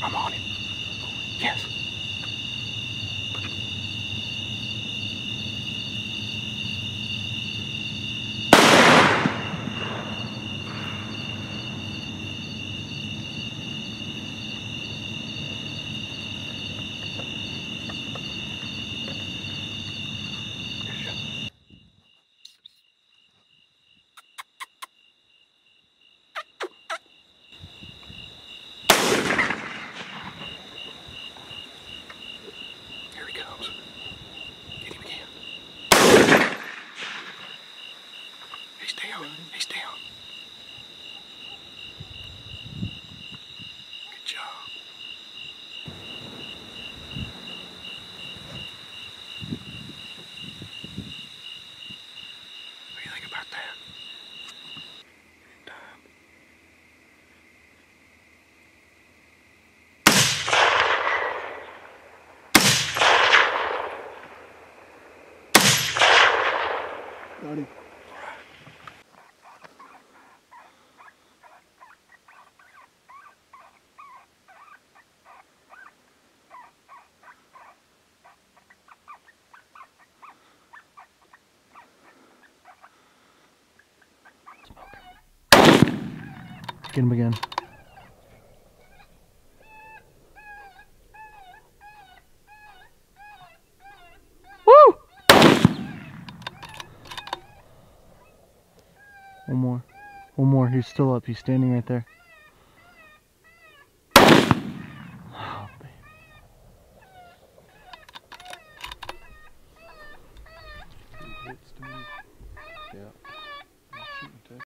I'm on him. Yes. Here he comes. Get him again. He's down. He's down. Good job. What do you think about that? Got him. Get him again. Woo! One more. One more. He's still up. He's standing right there. Oh, baby. Hits to me. Yeah.